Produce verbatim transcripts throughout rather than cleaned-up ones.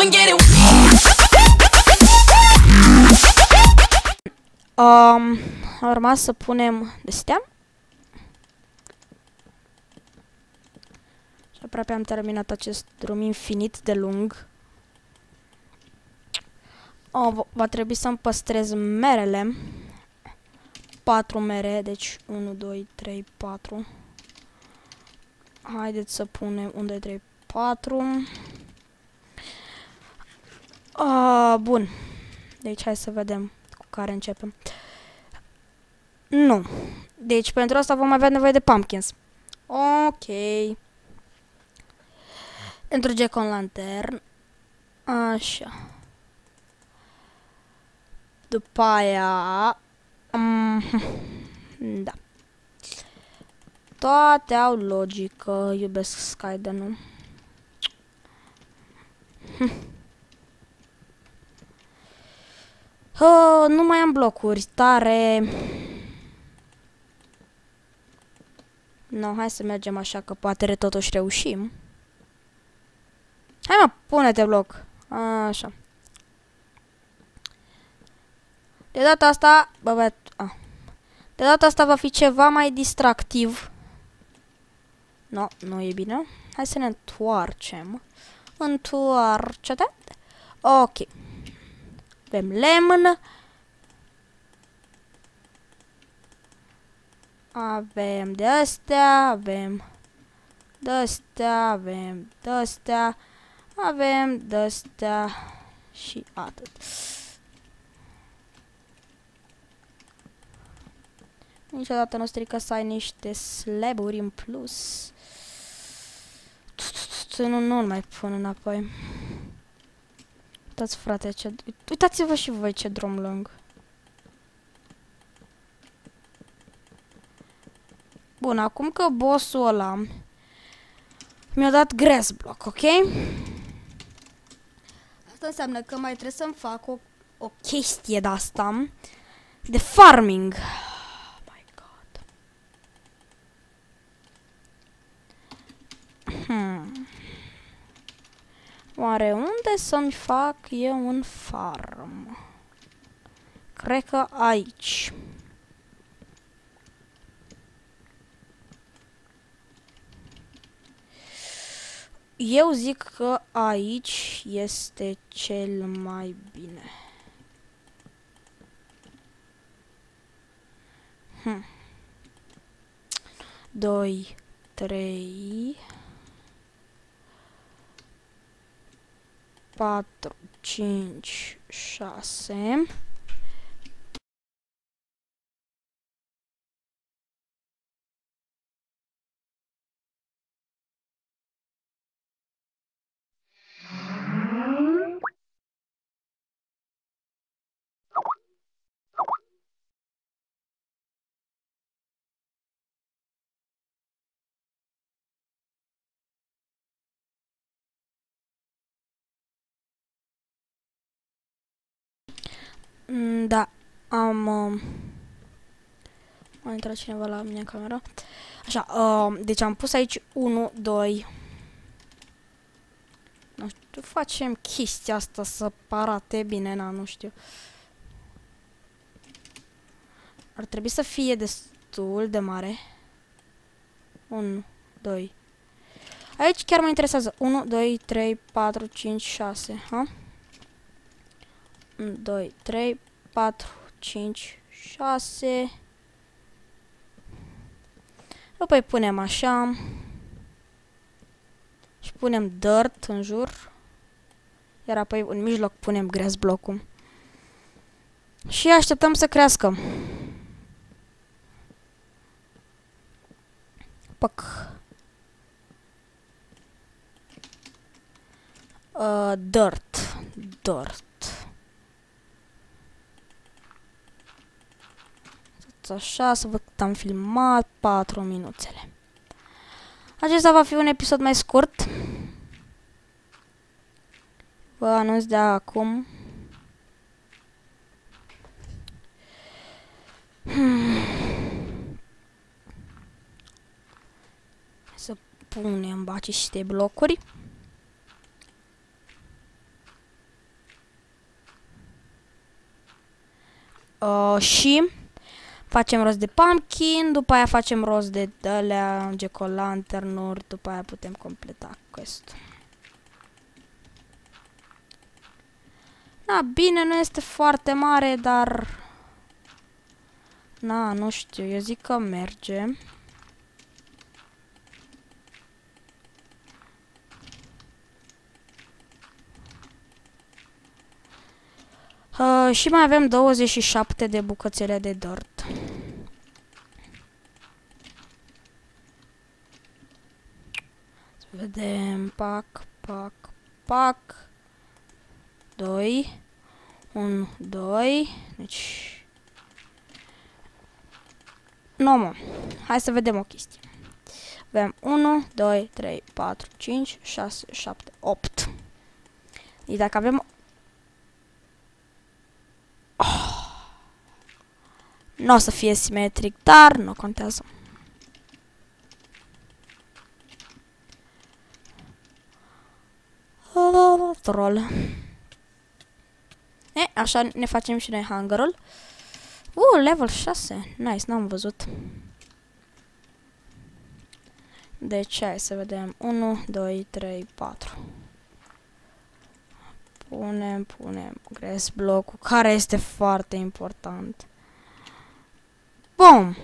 come and get it. Um, a urmat să punem de-astea. Și aproape am terminat acest drum infinit de lung. Oh, va trebui să-mi păstrez merele. patru mere, deci unu, doi, trei, patru. Haideți să punem unu, doi, trei, patru. Ah, bun. Deci hai să vedem cu care începem. Nu. Deci pentru asta vom avea nevoie de pumpkins. Ok. Pentru Jack on Lantern. Așa. După aia... Um, da. Toate au logică. Iubesc Sky, de nu. Oh, nu mai am blocuri. Tare. No, hai să mergem așa, că poate totuși reușim. Hai mă, pune-te bloc. Așa. De data asta... Bă, bă, a. De data asta va fi ceva mai distractiv. No, nu e bine. Hai să ne întoarcem. Întoarce-te. Ok. Avem lemn. Avem de astea, avem de astea, avem de astea, avem de astea și atât. Niciodată nu strică să ai niște slaburi în plus. Nu, nu-l mai pun înapoi. Uitați, frate, ce... Uitați-vă și voi ce drum lung. Bun, acum că bossul ăla mi-a dat grass block, ok? Asta înseamnă că mai trebuie să-mi fac o, o chestie de-asta de farming. Oh my god. Hmm. Oare unde să-mi fac eu un farm? Cred că aici. Eu zic că aici este cel mai bine. Hm. Doi, trei, patru, cinci, șase. Mm, da, am... Uh, a intrat cineva la mine în camera. Așa, uh, deci am pus aici unu, doi. Nu știu, facem chestia asta să arate bine, na, nu știu. Ar trebui să fie destul de mare. unu, doi. Aici chiar mă interesează. unu, doi, trei, patru, cinci, șase. Ha? unu, doi, trei, patru, cinci, șase. Apoi punem așa. Și punem dirt în jur. Iar apoi în mijloc punem grass block-ul. Și așteptăm să crească. Pac. Uh, dirt. Dirt. Așa, să văd cât am filmat. patru minuțele. Acesta va fi un episod mai scurt. Vă anunț de acum. Hmm. Să punem aceste blocuri. Uh, și facem rost de pumpkin, după aia facem rost de alea, jack-o'-lantern-uri, după aia putem completa quest-ul. Da, bine, nu este foarte mare, dar... Na, nu știu, eu zic că merge. Uh, și mai avem douăzeci și șapte de bucățele de dirt. Să vedem, pac, pac, pac. doi, unu, doi, deci... Nu, mă. Hai să vedem o chestie. Avem unu, doi, trei, patru, cinci, șase, șapte, opt. Deci dacă avem... Oh. Nu o să fie simetric, dar nu contează. Troll. E, așa ne facem și noi hangarul. Uh, level șase. Nice, n-am văzut. Deci, hai să vedem. unu, doi, trei, patru. Punem, punem grass block-ul, care este foarte important. Bum!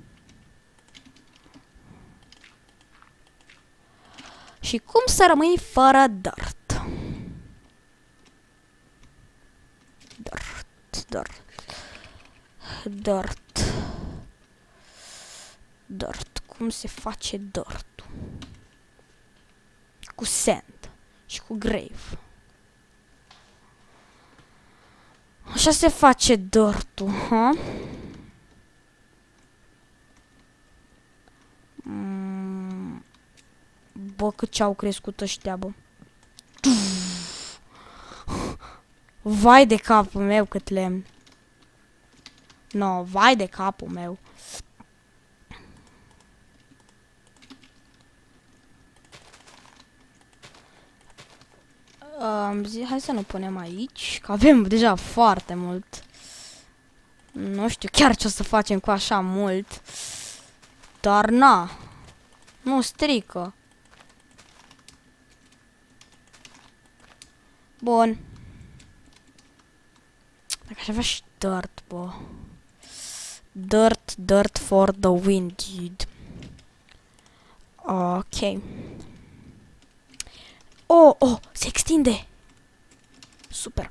Și cum să rămâi fără dirt? Dirt, dirt. Dirt. Dirt. Cum se face dirt-ul? Cu sand și cu grave. Așa se face dirt-ul, ha? Mm. Bă, cât ce-au crescut ăștia, bă. Vai de capul meu cât lemn. No, vai de capul meu. Am zis, hai să nu punem aici, că avem deja foarte mult. Nu știu chiar ce o să facem cu așa mult. Dar na. Nu strică. Bun. Dacă aș avea și dirt, bă. Dirt, dirt for the win, dude. Ok. Oh, oh, se extinde. Super.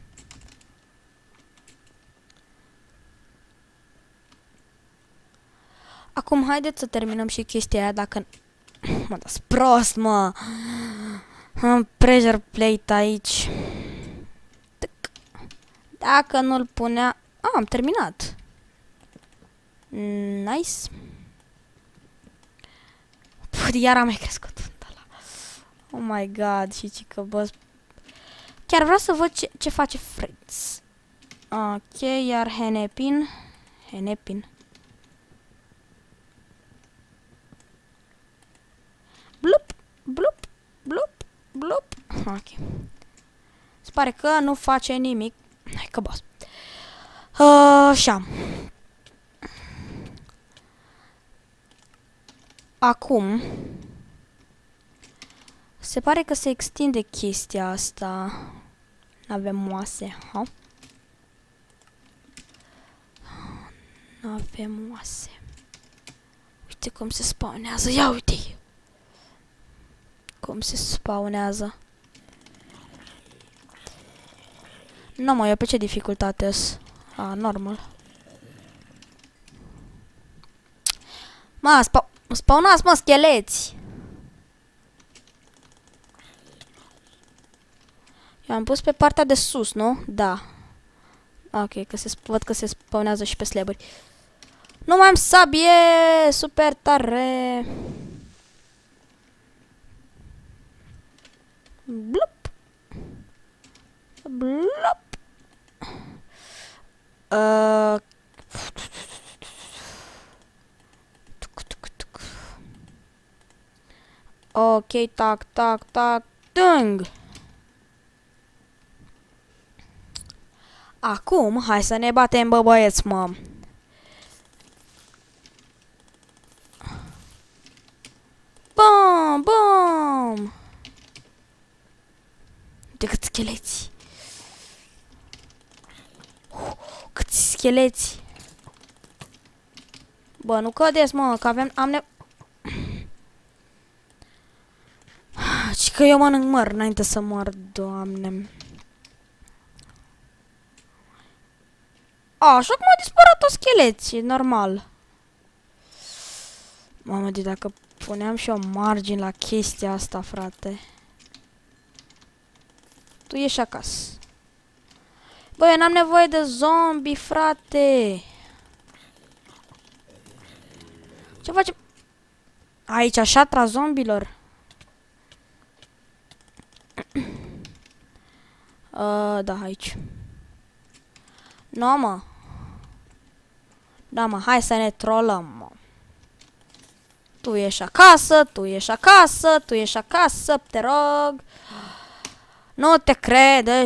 Acum haideți să terminăm și chestia aia dacă... Mă, dați prost, mă. Am pressure plate aici. Dacă nu-l punea... Ah, am terminat. Nice. Put, iar am mai crescut. Oh my god, și cică, bă. Chiar vreau să văd ce, ce face Fritz. Ok, iar Hennepin. Hennepin. Blup, blup, blup, blup. Ok. Se pare că nu face nimic. Hai că boss. Uh, așa. Acum se pare că se extinde chestia asta. N-avem oase, ha? N-avem oase. Uite cum se spawnează. Ia uite! Cum se spawnează. Nu, mă, eu pe ce dificultate-s? A, normal. Mă, spa spawnați, mă, scheleți! Eu am pus pe partea de sus, nu? Da. Ok, că se văd că se spawnează și pe slaburi. Nu mai am sabie! Super tare! Blup! Blup! Uh... Ok, tac, tac, tac, tâng! Acum, hai să ne batem, bă, băieți, mă. Bum, bum. De cât scheleți. Uh, câți scheleți. Bă, nu cădeți, mă, că avem... Am ne... Și că eu mănânc măr înainte să mor, doamne. A, așa cum a dispărut o scheleți, e normal. Mamă, de dacă puneam și o margine la chestia asta, frate. Tu ieși acasă. Băi, n-am nevoie de zombie, frate. Ce facem? Aici, șatra zombilor. uh, da, aici. No, mă. Da, mă, hai să ne trolăm, mă. Tu ieși acasă, tu ieși acasă, tu ieși acasă, te rog. Nu te crede.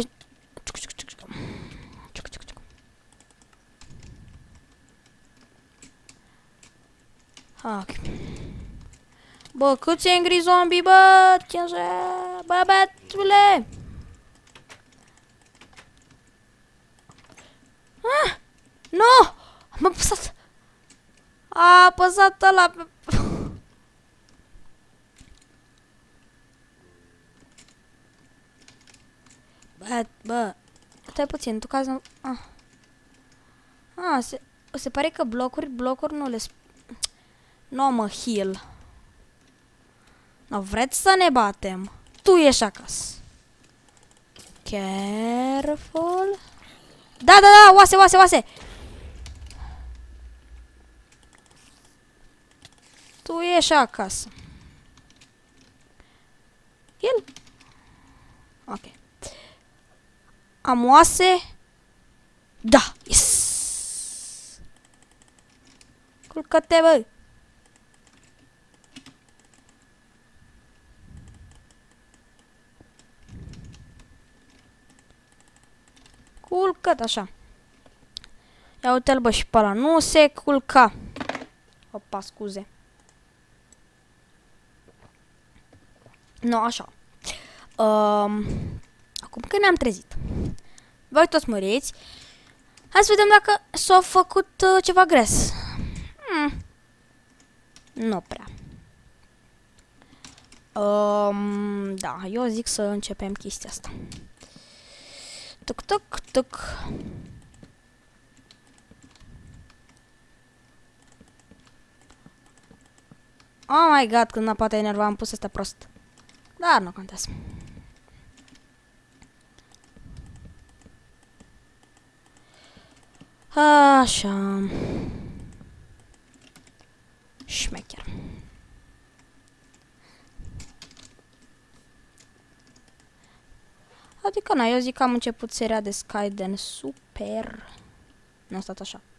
Ok. Bă, câți angry zombie, bă, ce bă, bătule. Ah, nu! Am apăsat. A apăsat ăla pe... Bă, bă, stai puțin, tu cazi... Ah, ah se, se pare că blocuri, blocuri nu le... Nu, mă, heal. No, vreți să ne batem? Tu ieși acasă. Careful. Da, da, da, oase, oase, oase. Tu ieși acasă. El. Ok. Am oase. Da, yes. Culcă-te, bă. Culcă-te așa. Ia uite-l, bă, și pe ăla. Nu se culca. Opa, scuze. Nu, așa. Um, acum că ne-am trezit. Voi toți măriți. Hai să vedem dacă s-a făcut uh, ceva gres. Hmm. Nu prea. Um, da, eu zic să începem chestia asta. Tuc, tuc, tuc. Oh my god, când poate enerva am pus asta prost. Dar nu contează. Așa. Șmecher. Adică, na, eu zic că am început seria de Skyden super. Nu a stat așa.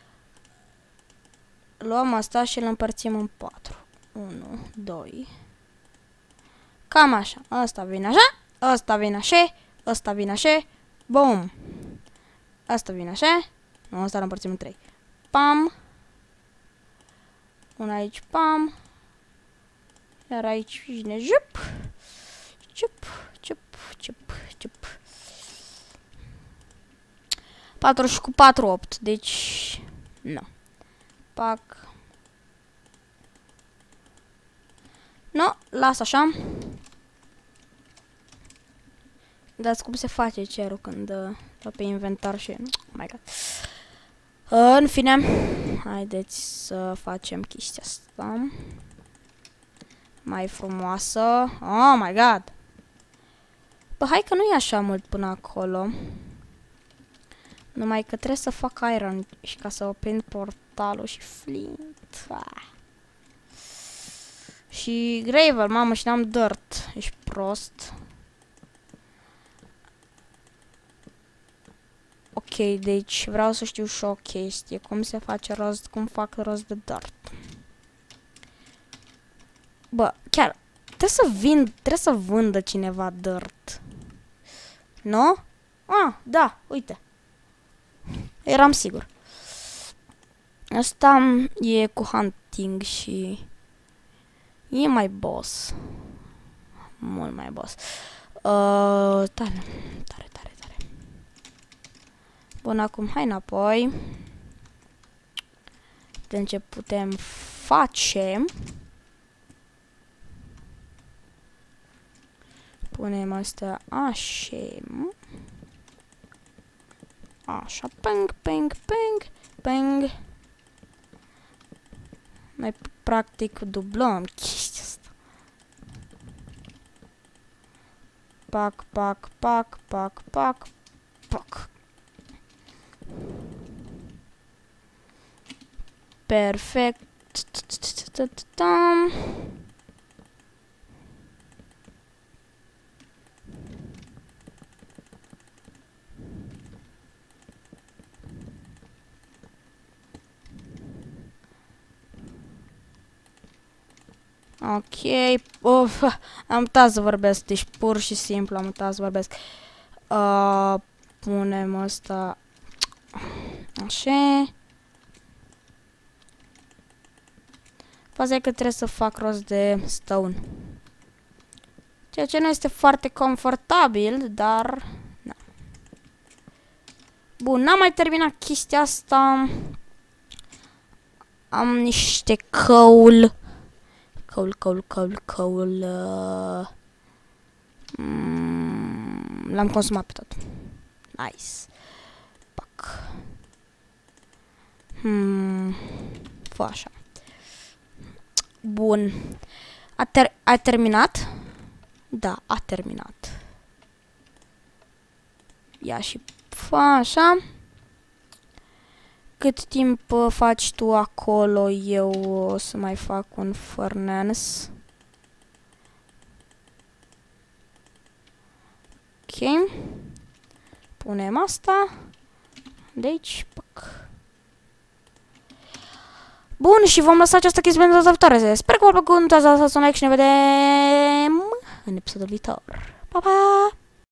Luăm asta și îl împărțim în patru. unu, doi. Cam așa. Asta vine așa. Asta vine așa. Asta vine așa. Bum. Asta vine așa. Nu, asta îl împărțim în trei. Pam. Una aici, pam. Iar aici vine jup. Jup, jup, jup, jup. patru și cu patru, opt. Deci, nu. Pac. Nu, las așa. Dați cum se face cerul când uh, dă pe inventar și... Oh my god. Uh, în fine, haideți să facem chestia asta mai frumoasă. Oh my god. Bă, hai că nu e așa mult până acolo. Numai că trebuie să fac iron și ca să oprind portalul și flint. Ah. Și gravel, mamă, și n-am dirt. Ești prost. Ok, deci vreau să știu și o chestie. Cum se face rost, cum fac rost de dirt. Bă, chiar, trebuie să vin, trebuie să vândă cineva dirt. Nu? Ah, da, uite. Eram sigur. Asta e cu hunting și e mai boss. Mult mai boss. Uh, tare, tare, tare, tare. Bun, acum hai înapoi. De ce putem face? Punem asta așa. Așa, ping, ping, ping, ping. Noi practic dublăm chestia asta. Pac, pac, pac, pac, pac, pac. Perfect. Ok, uf, am uitat să vorbesc, deci pur și simplu am uitat să vorbesc. Uh, punem asta așa. Faza e că trebuie să fac rost de stone. Ceea ce nu este foarte confortabil, dar... Na. Bun, n-am mai terminat chestia asta. Am niște coal. Coal, coal, coal, coal. Uh, mm, L-am consumat pe tot. Nice. Pac. Hmm. Fă așa. Bun. A, ter a terminat? Da, a terminat. Ia și fă așa. Cât timp uh, faci tu acolo, eu o să mai fac un furnace. Ok. Punem asta. Deci, pac. Bun, și vom lăsa această chestie pentru data viitoare. Sper că v-a plăcut, nu uitați să dați un like și ne vedem în episodul viitor. Pa, pa!